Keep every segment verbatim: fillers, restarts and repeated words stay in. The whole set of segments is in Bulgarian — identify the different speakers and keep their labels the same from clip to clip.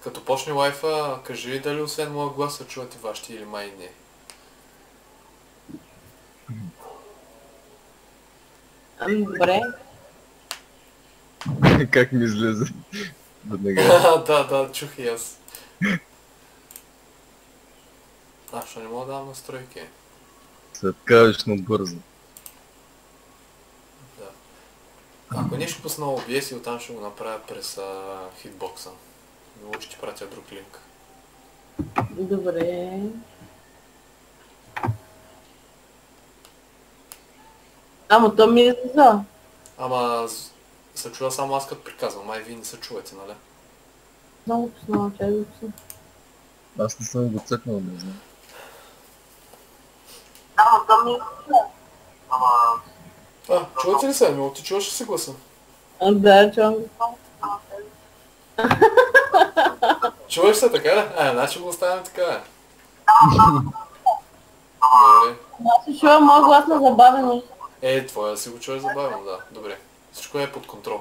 Speaker 1: Като почне лайфа, кажи дали освен моя глас се чуват и вашите или май не.
Speaker 2: Ами добре.
Speaker 3: Как ми излезе? Веднага.
Speaker 1: Да, да, чух и аз. А, що не мога да дам настройки?
Speaker 3: Светкавично бързо.
Speaker 1: Да. Ако нещо пусна о би ес и оттам ще го направя през а, хитбокса. Мило ще ти пратя друг линк.
Speaker 2: Добре. Ама то ми е за.
Speaker 1: Ама се чува само аз като приказвам, май вие не се чувате, нали?
Speaker 2: Много пуснала, чай да пусна.
Speaker 3: Аз не съм го цъкнал, не знам.
Speaker 2: Ама то ми е за.
Speaker 1: А, чувате ли се? Мило, ти чуваш ли се гласа?
Speaker 2: А, да, чувам го.
Speaker 1: Чуваш се така ли? А, значи го оставяме така, бе. Добре.
Speaker 2: Аз се чувам моят глас на забавено.
Speaker 1: Е, твоя си го чуваш забавено, да. Добре. Всичко е под контрол.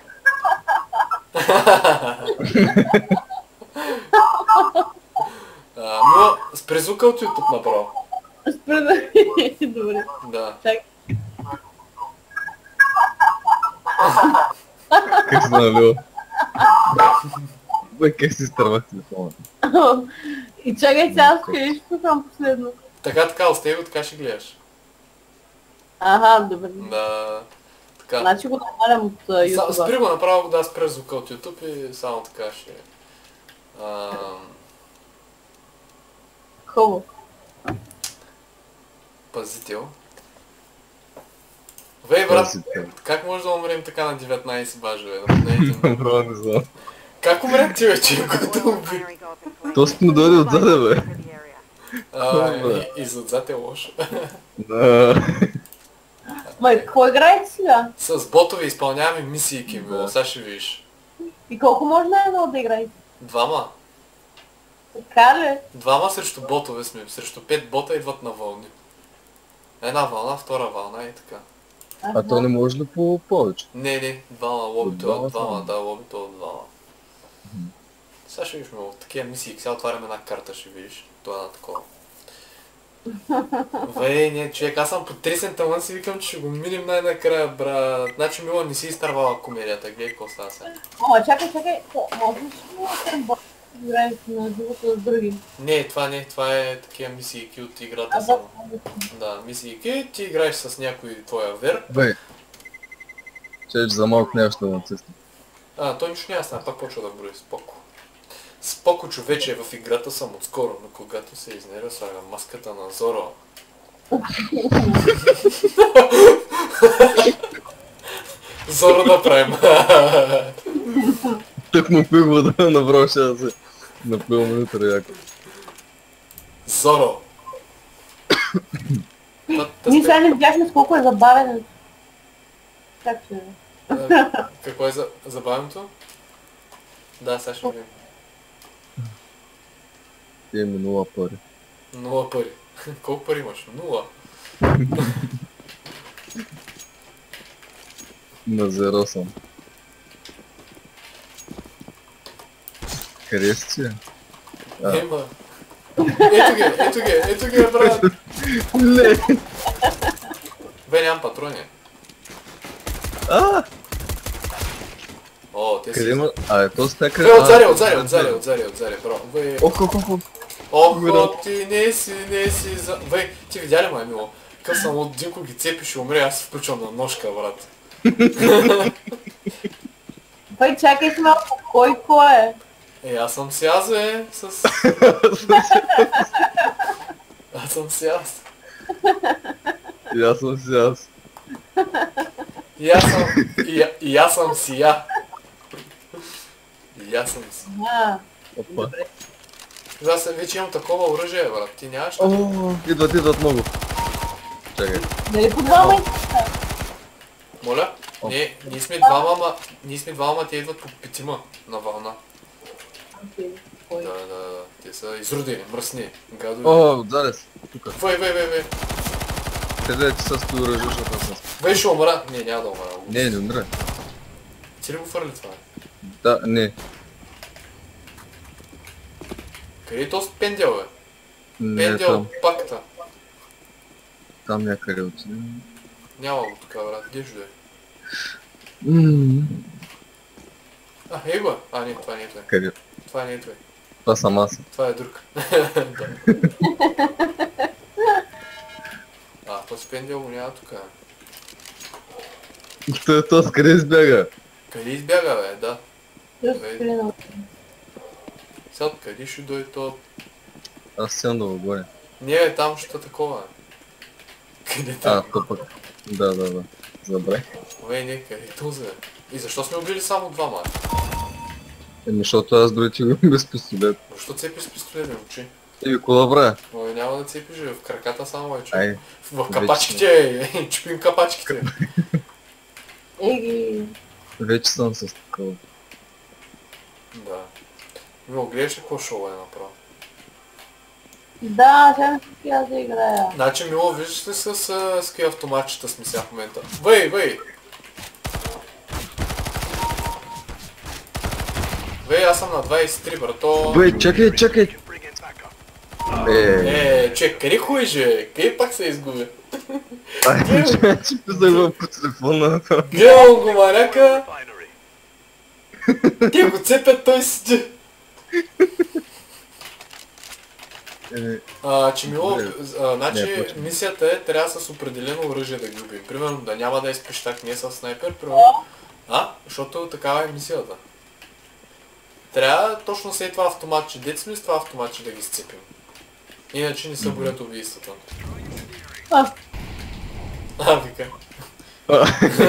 Speaker 1: А, но спри звука от YouTube направо.
Speaker 2: Спри да... Добре.
Speaker 1: Да.
Speaker 2: Чакай.
Speaker 3: Как се налива? Бе, как си изтървах телефона?
Speaker 2: И чакай сега, ще слушам последно.
Speaker 1: Така, така, остави го, така ще гледаш.
Speaker 2: Ага, добре.
Speaker 1: Да. Така.
Speaker 2: Значи го намалям от uh,
Speaker 1: Са- Спри
Speaker 2: YouTube.
Speaker 1: го направо, да, спреш звука от YouTube и само така ще... Ам,
Speaker 2: Хубаво.
Speaker 1: Пазител. Вей, брат,
Speaker 3: Пазител.
Speaker 1: как може да умрем така на деветнайсет бажове? Не, един-
Speaker 3: Добро, не знам.
Speaker 1: Как умре ти, вече, като уби?
Speaker 3: То си му дойде отзаде, бе.
Speaker 1: А, и, и зад е лошо.
Speaker 3: Да.
Speaker 2: Май, какво играете сега?
Speaker 1: С ботове изпълняваме мисии, Кимбо, сега ще видиш.
Speaker 2: И колко може най-едно да играете?
Speaker 1: Двама.
Speaker 2: Така ли?
Speaker 1: Двама срещу ботове сме. Срещу пет бота идват на вълни. Една вълна, втора вълна и така.
Speaker 3: А то не може ли по повече?
Speaker 1: Не, не, двама, лобито
Speaker 3: От
Speaker 1: от
Speaker 3: двама
Speaker 1: двама,
Speaker 3: само?
Speaker 1: да, лобито от двама. Сега ще видиш много такива мисии, сега отварям една карта, ще видиш. Това е такова. Вей, не, човек, аз съм потресен тъмън си викам, че ще го минем най-накрая, брат. Значи, Мила, не си изтървала комедията, гледай какво става сега.
Speaker 2: О, чакай, чакай. Може ли да му да играете на живота с други?
Speaker 1: Не, това не, това е такива мисии от играта
Speaker 2: А,
Speaker 1: само.
Speaker 2: да.
Speaker 1: Да, мисии, ти играеш с някой твоя вер.
Speaker 3: Бе. Че за малко нещо да натисна.
Speaker 1: А, той нищо няма стане, пак почва да брои, споко. Споко, човече, в играта съм отскоро, но когато се изнервя, слагам маската на Зоро. Зоро да правим.
Speaker 3: Тък му пих вода, направо ще да се напивам утре яко.
Speaker 1: Зоро. Та- та
Speaker 2: Ние
Speaker 1: спе-
Speaker 2: сега не видяхме с колко е забавен. Как ще е?
Speaker 1: А, Какво е за забавеното? Да, сега ще видим.
Speaker 3: Ти е минула пари.
Speaker 1: Нула пари. Колко пари имаш? Нула.
Speaker 3: На зеро съм. Къде си ти? А.
Speaker 1: Нема. Ето ги, ето ги, ето ги, брат.
Speaker 3: Не!
Speaker 1: Бе, нямам патрони.
Speaker 3: А!
Speaker 1: О, те
Speaker 3: Къде
Speaker 1: си...
Speaker 3: има? А, е то стека...
Speaker 1: Бе, отзади, отзади, отзади, отзади, отзади, бро. Бе,
Speaker 3: Ох, ох, ох, ох.
Speaker 1: охо, ти не си, не си за... Бе, ти видя ли, май, мило? Къв съм от Динко ги цепи, ще умре, аз се включвам на ножка, брат.
Speaker 2: Бай, чакай малко, кой кой е?
Speaker 1: Е, аз съм си аз, бе, с... Аз съм си аз.
Speaker 3: И аз съм си аз.
Speaker 1: И аз съм... И, а- и аз съм си я. И аз съм си.
Speaker 2: А,
Speaker 3: Опа.
Speaker 1: Аз съм вече имам такова оръжие, брат. Ти нямаш ли?
Speaker 3: О, идват, идват много. Чакай.
Speaker 2: дали по двама
Speaker 1: Моля?
Speaker 3: О.
Speaker 1: Не, ние сме двама, ама... Ние сме двама, ама те идват по петима на вълна.
Speaker 2: Кой?
Speaker 1: Да, да, да. Те са изродени, мръсни, гадови.
Speaker 3: О, отзаде си. Тука.
Speaker 1: Вей, вей, вей, вей.
Speaker 3: Къде ти с това оръжие, защото аз съм.
Speaker 1: Вей, ще умра. Не, няма да умра.
Speaker 3: Не, не умре.
Speaker 1: Ти ли го фърли това?
Speaker 3: Да, не.
Speaker 1: Къде е този пендел, бе?
Speaker 3: Не
Speaker 1: Пендел
Speaker 3: там.
Speaker 1: от пакта.
Speaker 3: Там някъде отиде.
Speaker 1: Няма го тук, брат. Где ще да е?
Speaker 3: Ммм.
Speaker 1: А, е го. А, не, това не е той.
Speaker 3: Къде?
Speaker 1: Това не е той.
Speaker 3: Това съм аз.
Speaker 1: Това е друг. Да. А, този пендел го няма тук.
Speaker 3: Той е този, къде избяга?
Speaker 1: Къде избяга, бе? Да.
Speaker 2: Просто
Speaker 1: Бе.
Speaker 2: скрина.
Speaker 1: Сега къде ще дойде то?
Speaker 3: Аз сядам да го гоня.
Speaker 1: Не, бе, там ще е такова. Къде
Speaker 3: А,
Speaker 1: там?
Speaker 3: то пък. Да, да, да. Забрах.
Speaker 1: Бе, не, къде е този, бе? И защо сме убили само двама?
Speaker 3: Еми, защото аз другите го без пистолет.
Speaker 1: Защо цепиш с пистолет, бе, учи?
Speaker 3: Еми, кола бра?
Speaker 1: Ой, няма да цепиш, бе, в краката само, бе, че.
Speaker 3: Ай,
Speaker 1: В капачките, е, чупим капачките.
Speaker 2: Еги.
Speaker 3: вече съм с такова.
Speaker 1: Да. Мило, гледаш ли какво шоу е направо?
Speaker 2: Да, сега не си аз да играя.
Speaker 1: Значи, Мило, виждаш ли с, с, с какви автоматчета сме сега в момента? Въй, въй! Въй, аз съм на двайсет и три, брато.
Speaker 3: Бе, чакай, чакай! Е,
Speaker 1: Е, че, къде ходиш, бе? Къде пак се изгуби?
Speaker 3: ай, че че писах по телефона.
Speaker 1: Гледам го, маляка! Те го цепят, той седи.
Speaker 3: Е,
Speaker 1: А, че Мило,
Speaker 3: Добре.
Speaker 1: а, значи
Speaker 3: Не, почвай.
Speaker 1: мисията е, трябва с определено оръжие да ги убим. Примерно да няма да изпиш так не с снайпер, примерно. А? Защото такава е мисията. Трябва точно след това автоматче, дет сме с това автоматче да ги сцепим. Иначе не съборят убийствата.
Speaker 2: А,
Speaker 1: А, вика.
Speaker 3: а,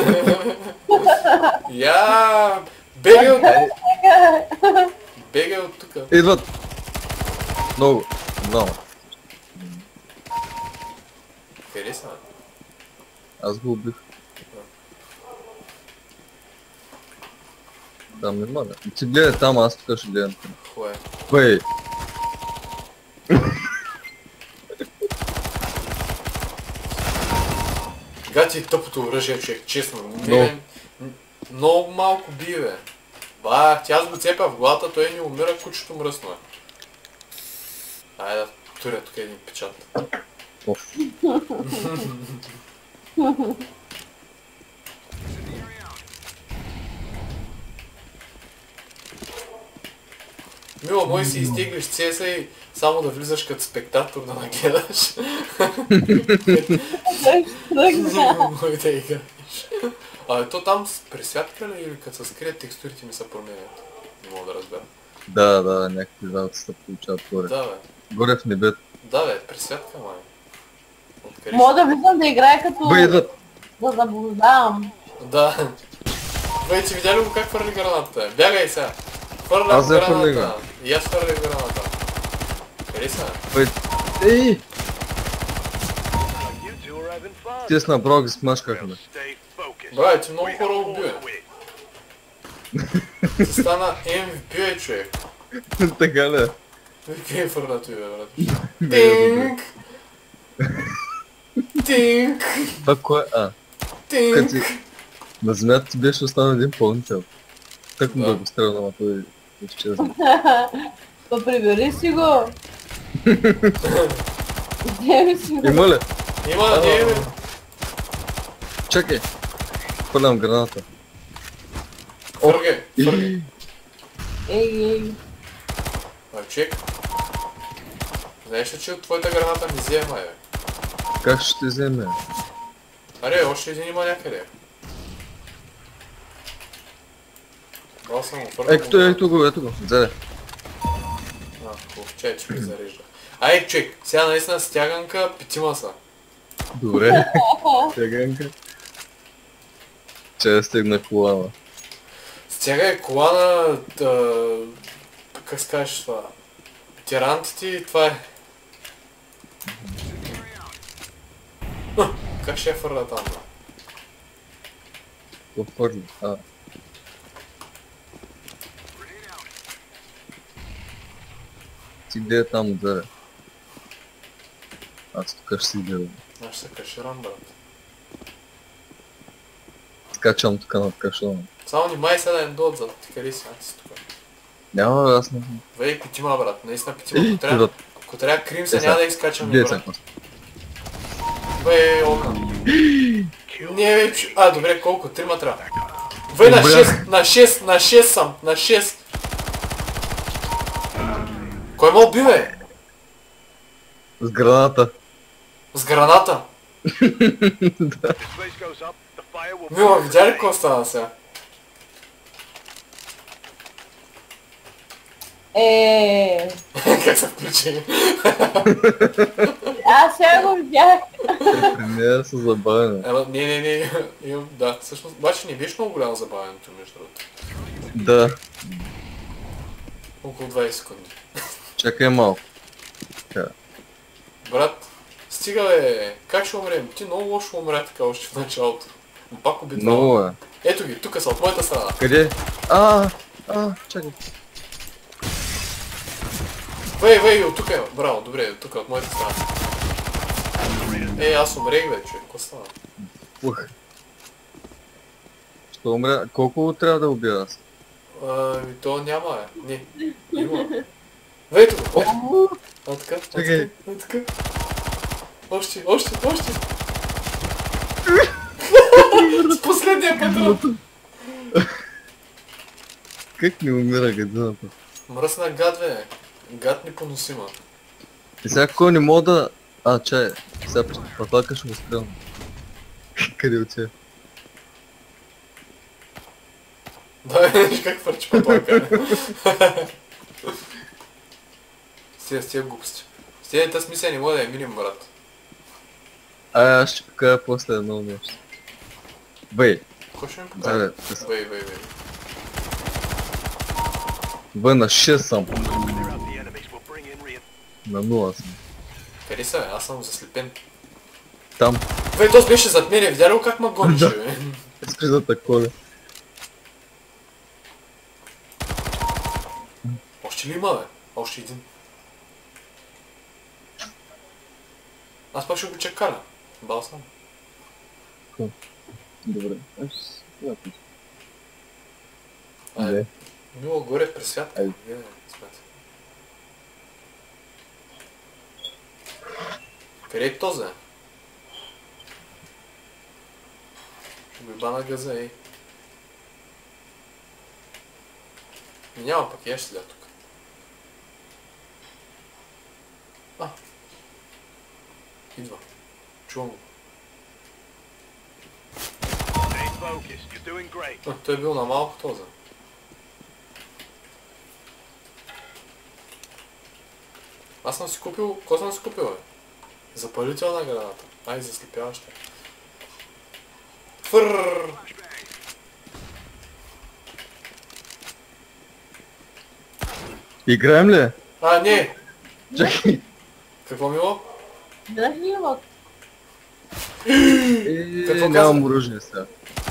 Speaker 1: Я, бегай от... Бегай от тука.
Speaker 3: Идват! Много, много.
Speaker 1: Къде са?
Speaker 3: Аз го убих. Там не мога. Ти гледай там, аз тук ще гледам.
Speaker 1: Хое.
Speaker 3: Бей!
Speaker 1: Гати тъпото оръжие, човек, честно. Не,
Speaker 3: Много.
Speaker 1: м- много малко бие, бе. Ба, тя аз го цепя в главата, той не умира, кучето мръсно е. Айде да туря тук един печат.
Speaker 3: Оф.
Speaker 1: Мило, мой си изтеглиш цеса и само да влизаш като спектатор да нагледаш. Мой да играеш. А то там с пресвятка ли или като се скрият текстурите ми се променят? Не мога да разбера.
Speaker 3: Да, да, някакви работи се получават горе.
Speaker 1: Да, бе.
Speaker 3: Горе в небето.
Speaker 1: Да, бе, пресвятка, май. Откъде
Speaker 2: мога да влизам да играя като
Speaker 3: Бе, идват!
Speaker 2: да заблуждавам.
Speaker 1: Да. Вече видя ли го как хвърли граната? Бягай сега. Хвърля
Speaker 3: Аз я
Speaker 1: граната.
Speaker 3: хвърлих.
Speaker 1: И аз хвърлих граната. Къде са?
Speaker 3: Бе, ей! Те с направо ги смашкахме.
Speaker 1: Бре, ти много хора убива. Ти стана Ем Ви Пи, е, човек.
Speaker 3: Така ли?
Speaker 1: Къде е фърна той, бе, брат?
Speaker 3: Не е добре.
Speaker 1: Тинк! Тинк!
Speaker 3: Това кое? А,
Speaker 1: Тинк!
Speaker 3: като си... На земята ти беше останал един пълнител. Так му
Speaker 1: Да.
Speaker 3: да го стрелна, ама той изчезна.
Speaker 2: Па прибери си го. Вземи си го.
Speaker 3: Има ли?
Speaker 1: Има да не е, бе.
Speaker 3: Чакай! Хвърлям граната.
Speaker 1: Фъргай, фъргай.
Speaker 3: И...
Speaker 2: Ей, ей.
Speaker 1: А, човек. Знаеш ли, че от твоята граната не взема, бе?
Speaker 3: Как ще те вземе?
Speaker 1: Аре, още един има някъде. Дал съм го, фъргам
Speaker 3: Ето, ето го, ето го, взеде.
Speaker 1: А, хубав, чай, че ми зарежда. Ай, човек, сега наистина стяганка, петима са.
Speaker 3: Добре. Теганка. Че да стигна колана.
Speaker 1: Стягай колана, да... как се кажеш това? Тирантите и това е. Ха, как ще я фърля там, бе?
Speaker 3: Го хвърли. А. Ти где е там отзаде? Аз тук ще си гледам.
Speaker 1: Аз ще се каширам, брат.
Speaker 3: Скачам тук над кашона.
Speaker 1: Само внимай сега да не дойдат зад ти, къде си, а ти си тук.
Speaker 3: Няма, бе, аз не...
Speaker 1: Вей, петима, брат, наистина петима. Ако
Speaker 3: Ти,
Speaker 1: трябва,
Speaker 3: брат.
Speaker 1: ако трябва крим се,
Speaker 3: Е,
Speaker 1: няма
Speaker 3: сега.
Speaker 1: да изкачаме,
Speaker 3: Де
Speaker 1: брат.
Speaker 3: са?
Speaker 1: Вей, ока. Не, бе, чу... А, добре, колко? Трима трябва. Вей, на
Speaker 3: Добре.
Speaker 1: шест, на шест, на шест съм, на шест. Кой ме уби, бе?
Speaker 3: С граната.
Speaker 1: С граната.
Speaker 3: Да.
Speaker 1: Мила, видя ли какво стана сега?
Speaker 2: Е,
Speaker 1: Как се включи?
Speaker 2: аз сега го видях.
Speaker 3: Не, са забавени.
Speaker 1: Ема, не, не, не, имам, да, всъщност, обаче не беше много голямо забавянето, между другото.
Speaker 3: Да.
Speaker 1: Около двайсет секунди.
Speaker 3: Чакай малко.
Speaker 1: Брат, стига бе, как ще умрем? Ти много лошо умря така още в началото. Но пак обидно.
Speaker 3: Много е.
Speaker 1: Ето ги, тук са, от моята страна.
Speaker 3: Къде? А, а, чакай.
Speaker 1: Вей, вей, от тук е, браво, добре, от тук, от моята страна. Е, аз умрех бе, човек, какво стана?
Speaker 3: Ух. Що умря? Колко трябва да убия аз?
Speaker 1: Ами, то няма е. Не, има. Вей тук, е. А така, а
Speaker 3: Чакай.
Speaker 1: така, а така. Още, още, още. С последния патрон.
Speaker 3: Как не умира гадината?
Speaker 1: Мръсна гад, бе. Гад непоносима.
Speaker 3: И сега кой не мога да... А, чай. Сега през патлака ще го стрелям. Къде отива?
Speaker 1: Да, виж как фърчи патлака. С тия, с тия глупости. С тия тази мисия не мога да я минем, брат.
Speaker 3: Ай, аз ще покажа после едно нещо. Бей,
Speaker 1: Кой ще ми
Speaker 3: да,
Speaker 1: покаже?
Speaker 3: бе, да са-
Speaker 1: Вей, вей, вей.
Speaker 3: бе, на шест съм. На нула съм.
Speaker 1: Къде са, бе? Аз съм заслепен.
Speaker 3: Там.
Speaker 1: Вей, този беше зад мене, видя ли го как ме гонеше,
Speaker 3: Да.
Speaker 1: бе?
Speaker 3: Искаш да те коля.
Speaker 1: Още ли има, бе? Още един. Аз пак ще го чекаля. Бал съм.
Speaker 3: Добре. Аз...
Speaker 1: Ай,
Speaker 3: Не.
Speaker 1: Мило горе през святка.
Speaker 3: Ай.
Speaker 1: Гледай, смятай. Къде е този? Ще го еба на газа, ей. Няма пък, я ще седя тук. А. Идва. Чувам го. А, той е бил на малко този. Аз съм си купил... Какво съм си купил, бе? Запалител на граната. Ай, заслепяваща. Фъррррр!
Speaker 3: Играем ли?
Speaker 1: А, не!
Speaker 3: Чакай.
Speaker 1: Какво мило?
Speaker 2: Гледаш ли его?
Speaker 3: Е,
Speaker 1: Какво
Speaker 3: нямам
Speaker 1: каза?
Speaker 3: оръжие сега.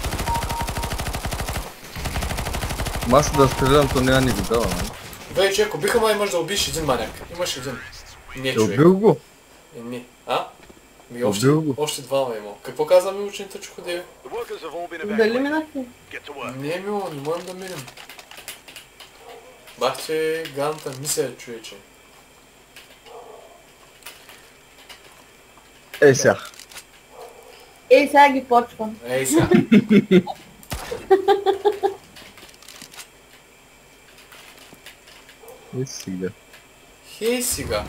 Speaker 3: Маса да стрелям, то няма ни го дава, нали?
Speaker 1: Бе, човек, убиха ма, имаш да убиш един маняк. Имаш един. Не,
Speaker 3: Е,
Speaker 1: човек.
Speaker 3: убил го?
Speaker 1: Е, не. А? Ми още,
Speaker 3: Убил го.
Speaker 1: още двама има. Какво каза ми учените, че ходи?
Speaker 2: Дали минахте?
Speaker 1: Не, мило, не можем да минем. Бах, че ганата мисля, човече.
Speaker 3: Е, сега.
Speaker 2: Ей, сега ги почвам.
Speaker 1: Ей сега.
Speaker 3: Е, сега.
Speaker 1: Хей сега.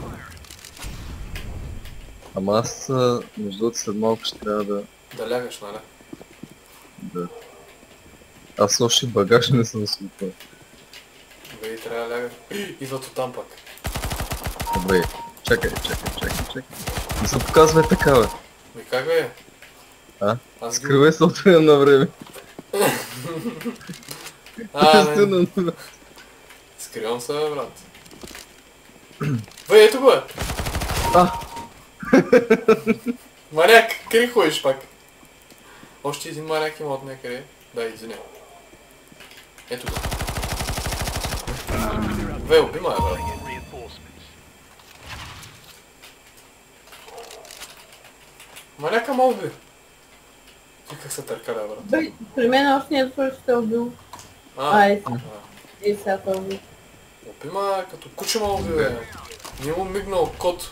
Speaker 3: Ама аз, а, между другото, след малко ще трябва да...
Speaker 1: Да лягаш, нали?
Speaker 3: да... Аз още багаж не съм свикал.
Speaker 1: Бе, трябва да лягаш. Идват оттам пак.
Speaker 3: Добре, чакай, чакай, чакай, чакай. Не се показвай така, бе.
Speaker 1: Ми как бе?
Speaker 3: А?
Speaker 1: Аз ги...
Speaker 3: Скривай се от време на време.
Speaker 1: А, не.
Speaker 3: Естествено, но-
Speaker 1: Скривам се, бе, брат. Бе, ето го е.
Speaker 3: А,
Speaker 1: Маняк, къде ходиш пак? Още един маняк има от някъде. Да, извиня. Ето го. Бе, уби ма е, брат. Маняка ма уби. Ти как се търкаля, брат?
Speaker 2: Бе, при мен още не е дошъл, че те е убил.
Speaker 1: А,
Speaker 2: Ай,
Speaker 1: а.
Speaker 2: ей, сега те е убил.
Speaker 1: Опима като куче ма уби, бе. Не му мигнал кот.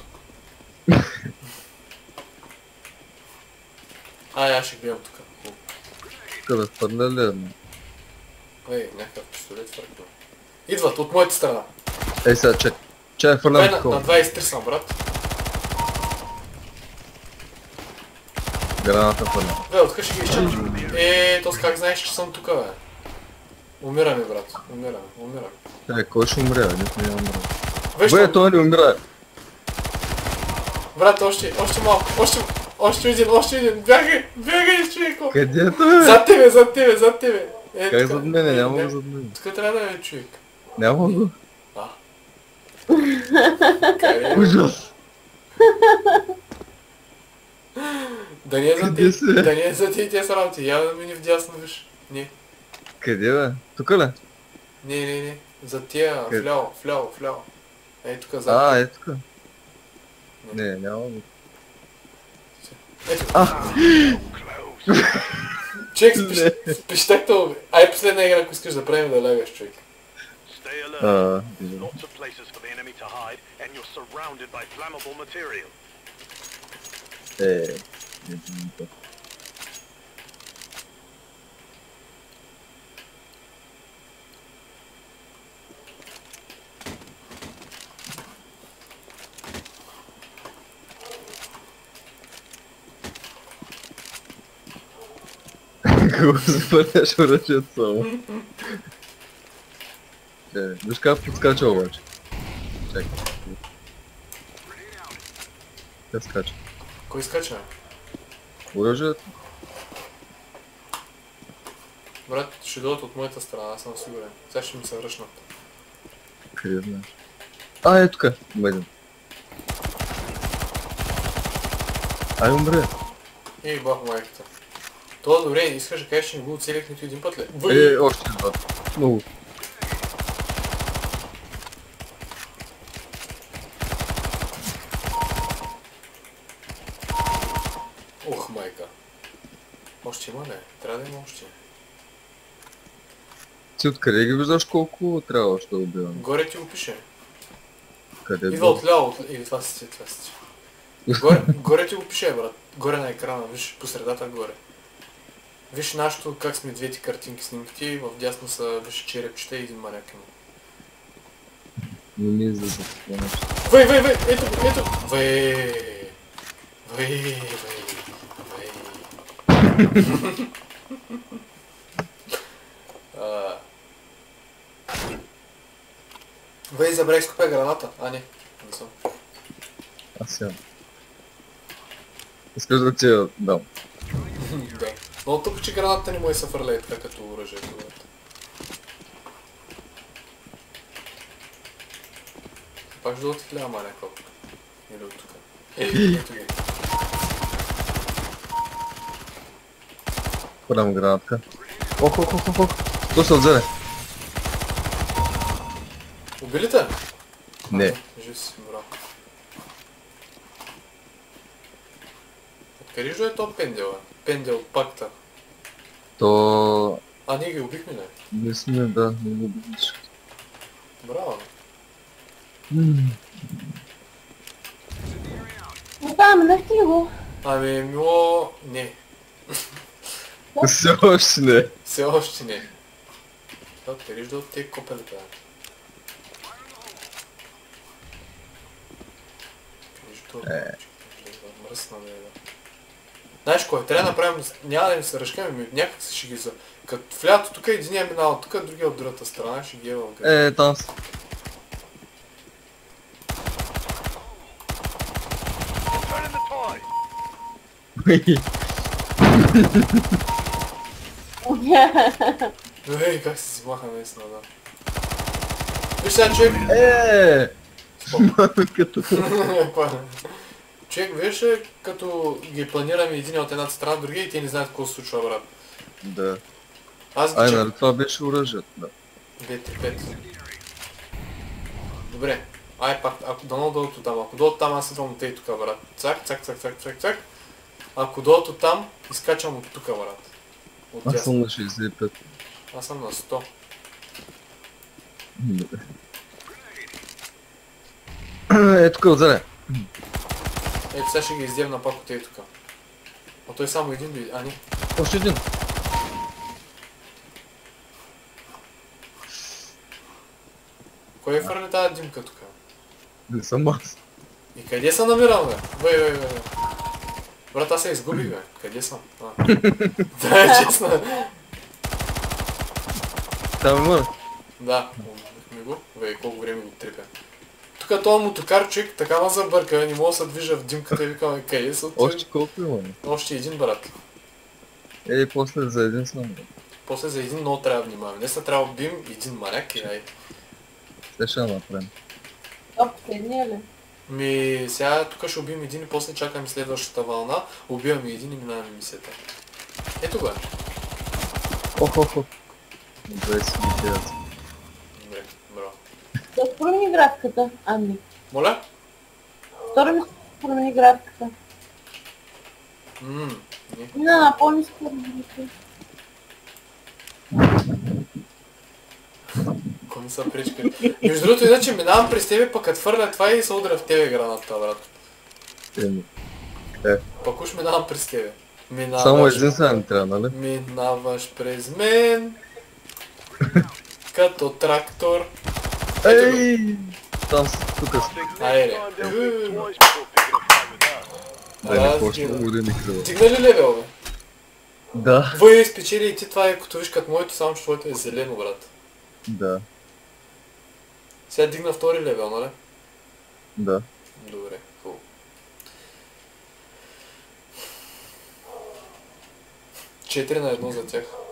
Speaker 1: Ай, аз ще гледам тук.
Speaker 3: Тук да спадна ли една?
Speaker 1: Ей, някакъв пистолет фърква. Идват от моята страна.
Speaker 3: Ей сега, чек. Чай,
Speaker 1: Бе,
Speaker 3: фърлям
Speaker 1: на,
Speaker 3: такова.
Speaker 1: на двайсет и три съм, брат.
Speaker 3: Граната фърлям.
Speaker 1: Бе, откъде ще ги изчакам? Е, то с как знаеш, че съм тук, бе? Умираме, брат. Умираме, умираме.
Speaker 3: Е, кой ще умре, бе? Никой няма умре.
Speaker 1: Виж,
Speaker 3: Бе,
Speaker 1: там-
Speaker 3: той не умира.
Speaker 1: брат, още, още малко, още, още един, още един. Бягай, бягай, човеко.
Speaker 3: Къде е той?
Speaker 1: Зад тебе, зад тебе, зад тебе. Е,
Speaker 3: Как
Speaker 1: тук.
Speaker 3: зад мене?
Speaker 1: Е,
Speaker 3: Няма
Speaker 1: не.
Speaker 3: го зад мене.
Speaker 1: Тук трябва да е човек.
Speaker 3: Няма го.
Speaker 1: А. Къде е?
Speaker 3: Ужас.
Speaker 1: Да не е за
Speaker 3: Къде
Speaker 1: ти,
Speaker 3: си?
Speaker 1: да не е за ти тези работи. Я да мини вдясно, виж. Не,
Speaker 3: Къде, бе? Тука ли?
Speaker 1: не, не, не. За тия,
Speaker 3: Къде?
Speaker 1: вляво, вляво, вляво. Ей, тук зад.
Speaker 3: А, е тука. Не, няма го.
Speaker 1: Ето.
Speaker 3: А!
Speaker 1: Човек,
Speaker 3: Не.
Speaker 1: с пищакта, бе. Ай, последна игра, ако искаш да правим да лягаш, човек.
Speaker 4: Stay alert.
Speaker 3: А,
Speaker 4: Lots of places for the enemy to hide, and you're surrounded by flammable material.
Speaker 3: е. Не знам то. Какво се фърляш оръжието само? Е, виж как подскача обаче. Чакай. Как скача?
Speaker 1: Кой скача?
Speaker 3: Оръжието?
Speaker 1: Брат, ще дойдат от моята страна, аз съм сигурен. Сега ще ми се връщнат.
Speaker 3: Къде знаеш? А, е тука. Има един. Ай, умре.
Speaker 1: Ей, бах майката. Това добре, искаш да кажеш, че не го оцелих нито един път ли?
Speaker 3: Е,
Speaker 1: Въй!
Speaker 3: още два. Много.
Speaker 1: Ох, майка. Още има, не? Трябва да има още.
Speaker 3: Ти откъде ги виждаш колко трябва още да убивам?
Speaker 1: Горе ти го пише.
Speaker 3: Къде
Speaker 1: Идва отляво, от... или това си ти, това си ти. Горе, горе ти го пише, брат. Горе на екрана, виж, по средата горе. Виж нашето, как сме двете картинки снимките и вдясно са, виж, черепчета и един маняк има.
Speaker 3: Не ми излиза такова нещо.
Speaker 1: Въй, въй, въй, ето, ето. Въй, въй, въй, въй. А. Въй, забравих изкупя граната. А, не, не съм.
Speaker 3: Аз сега. Искаш да ти я дам.
Speaker 1: Да. Но тук, че граната не му е съфърле така като оръжие. Пак ще да отхилява маля колко. Или от тук. Е, ето ги.
Speaker 3: Подам гранатка. Ох, ох, ох, ох, ох. То се отзере.
Speaker 1: Убили те?
Speaker 3: Не.
Speaker 1: Жив си, браво. Откъде ще е то пендел, бе? Пендел от пакта.
Speaker 3: То...
Speaker 1: А, ние ги убихме, не?
Speaker 3: Не сме, да, не го бидиш.
Speaker 1: Браво.
Speaker 2: Да, минахте ли го?
Speaker 1: Ами, мило... Не.
Speaker 3: Все още не.
Speaker 1: Все още не. Откъде ще от тези копелета, бе? Къде ще от...
Speaker 3: Е.
Speaker 1: Мръсна, бе, бе. Знаеш кой? Трябва да направим... Няма да им се ръжкаме, ми някак се ще ги за... Като в лято тук единия минава от тук, другия от другата страна, ще ги е в гър.
Speaker 3: Е, там са.
Speaker 4: Turn in the toy.
Speaker 1: Ей, как се си маха наистина, да. Виж сега, човек...
Speaker 3: Е,
Speaker 1: Спокойно.
Speaker 3: мамката.
Speaker 1: Човек, виж, е, като ги планираме един от едната страна, другия и те не знаят какво се случва, брат.
Speaker 3: Да.
Speaker 1: Аз ги
Speaker 3: Ай,
Speaker 1: чак...
Speaker 3: нали това беше оръжието, да.
Speaker 1: Бете, пет. Добре. Ай пак, ако дано дойдат оттам, ако дойдат там, аз идвам от тъй тук, брат. Цак, цак, цак, цак, цак, цак. Ако дойдат оттам, изкачам от тук, брат. От
Speaker 3: Аз
Speaker 1: дясно.
Speaker 3: съм на шейсет и пет.
Speaker 1: Аз съм на сто.
Speaker 3: Добре. Е, тук отзаде.
Speaker 1: Ето сега ще ги издевна пак от ей тук. А той само един би... А не.
Speaker 3: Още един.
Speaker 1: Кой е фърли тази димка тук?
Speaker 3: Не съм аз.
Speaker 1: И къде се намирам, бе? Бе, бе, бе, бе. Брат, аз се изгубих, бе. Къде съм? А. Да, е честно.
Speaker 3: Там има.
Speaker 1: Да, убихме го. Бе, колко време го трепя. Тук този мотокар човек така ма забърка, бе. Не мога да се движа в димката и викам, къде са?
Speaker 3: Още колко има?
Speaker 1: Още един, брат.
Speaker 3: Е, после за един само.
Speaker 1: После за един много трябва да внимаваме. Днес трябва да убием един маняк и ай.
Speaker 3: Те ще направим.
Speaker 2: Топ следния ли?
Speaker 1: Ми, сега тук ще убием един и после чакаме следващата вълна. Убиваме един и минаваме мисията. Ето го е.
Speaker 3: Ох, ох, ох. двайсет и девет.
Speaker 1: Добре, браво.
Speaker 2: Да промени графиката, Анни.
Speaker 1: Моля?
Speaker 2: Втора ми се промени графиката.
Speaker 1: Ммм, не.
Speaker 2: Мина на по-ниско разлика.
Speaker 1: Кой ми са пречки? Между другото, иначе минавам през тебе, пък като фърля това и се удря в тебе граната, брат.
Speaker 3: Еми.
Speaker 1: Пък уж минавам през тебе. Минаваш...
Speaker 3: Само един сега не трябва, нали?
Speaker 1: Минаваш през мен. Като трактор.
Speaker 3: Ей! Там са, тук са.
Speaker 1: Айде.
Speaker 4: Time they'll think twice before picking a fight with us.
Speaker 3: Да не
Speaker 1: Аз
Speaker 3: почна
Speaker 1: ги-
Speaker 3: години крива.
Speaker 1: Дигна ли левел, бе?
Speaker 3: Да.
Speaker 1: Вой спечели и ти това е като виж като моето, само че твоето е зелено, брат.
Speaker 3: Да.
Speaker 1: Сега дигна втори левел, нали?
Speaker 3: Да.
Speaker 1: Добре, хубаво. Четири на едно за тях.